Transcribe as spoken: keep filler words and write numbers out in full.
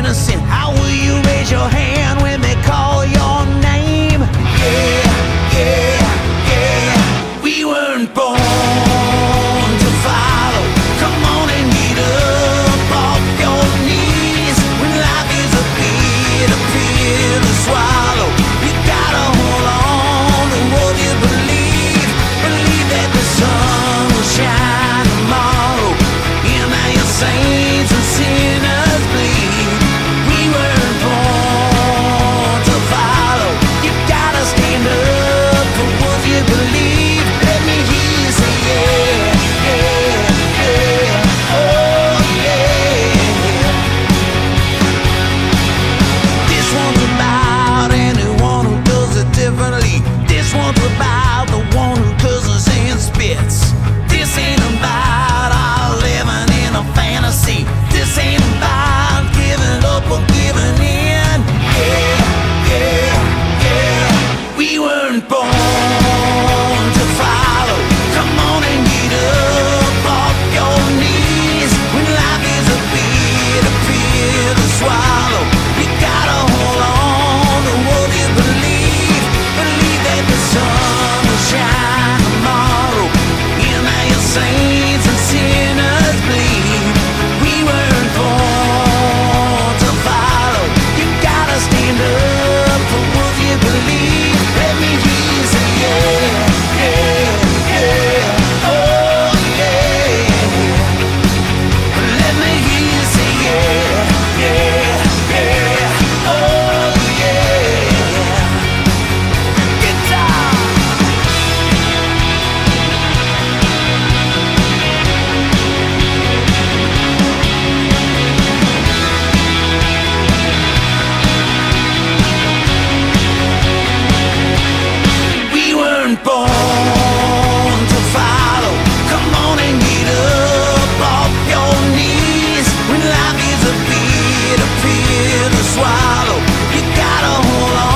innocent. How will you raise your hand when they call your name? Yeah, yeah, yeah. We weren't born to follow. Come on and get up off your knees. When life is a bitter pill to swallow, you gotta hold on to what you believe. Believe that the sun will shine tomorrow. And now your saints and sinners bleed. We weren't born to follow. You gotta stand up for what you believe. Let me hear you say yeah, yeah, yeah, oh yeah. This one's about anyone who does it differently. This one's about the one who curses and spits. This ain't about our living in a fantasy. This ain't about giving up or giving in. Yeah, yeah, yeah. We weren't born to follow. Come on and get up off your knees. When life is a bitter pill to swallow, you gotta hold on to what you believe. Believe that the sun will shine tomorrow. And now your saints and sinners bleed. We weren't born to follow. You gotta stand up for what you believe. Let me hear you say yeah, yeah, yeah, oh yeah. Let me hear you say yeah, yeah, yeah, oh yeah. Guitar. We weren't born to follow. Come on and get up off your knees. When life is a bitter pill to swallow, you gotta hold on